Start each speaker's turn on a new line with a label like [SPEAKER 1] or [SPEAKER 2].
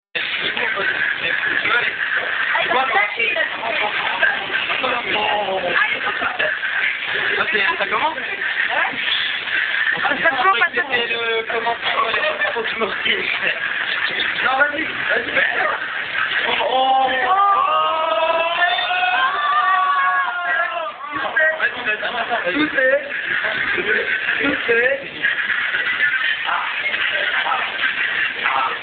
[SPEAKER 1] Ça commence?
[SPEAKER 2] Ça commence pas tout.
[SPEAKER 1] Le commentaire, faut que je me retire. Non, vas-y, vas-y. Tout c'est